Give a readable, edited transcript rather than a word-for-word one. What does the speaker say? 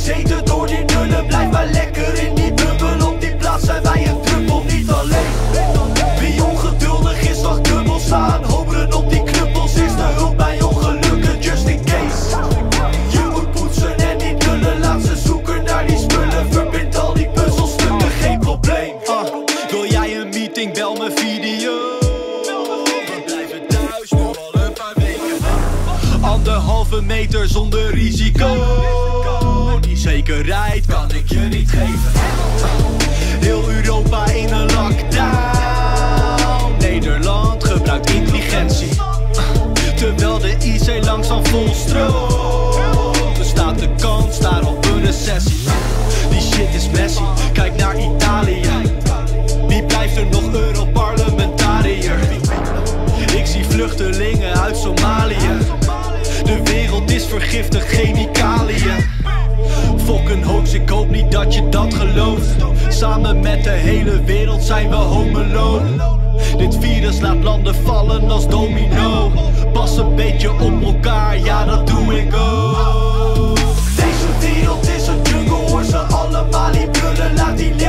bezeten door die nullen. Blijf maar lekker in die bubbel. Op die plaats zijn wij een druppel, niet alleen. Wie ongeduldig is, wacht dubbel slaan. Hoperen op die knuppels, is de hulp bij ongelukken, just in case. Je moet poetsen en niet lullen, laat ze zoeken naar die spullen. Verbind al die puzzelstukken, geen probleem. Wil jij een meeting, bel me video. We blijven thuis, nu al een paar weken. 1,5 meter zonder risico. Die zekerheid kan ik je niet geven. Heel Europa in een lockdown. Nederland gebruikt intelligentie. Terwijl de IC langzaam volstroomt, bestaat de kans daar op een recessie. Die shit is messy, kijk naar Italië. Wie blijft er nog Europarlementariër? Ik zie vluchtelingen uit Somalië. De wereld is vergiftigd, chemicaliën. Fok een hoax, ik hoop niet dat je dat gelooft. Samen met de hele wereld zijn we home alone. Dit virus laat landen vallen als domino. Pas een beetje op elkaar, ja dat doe ik ook. Deze wereld is een jungle, hoor ze allemaal die brullen. Laat die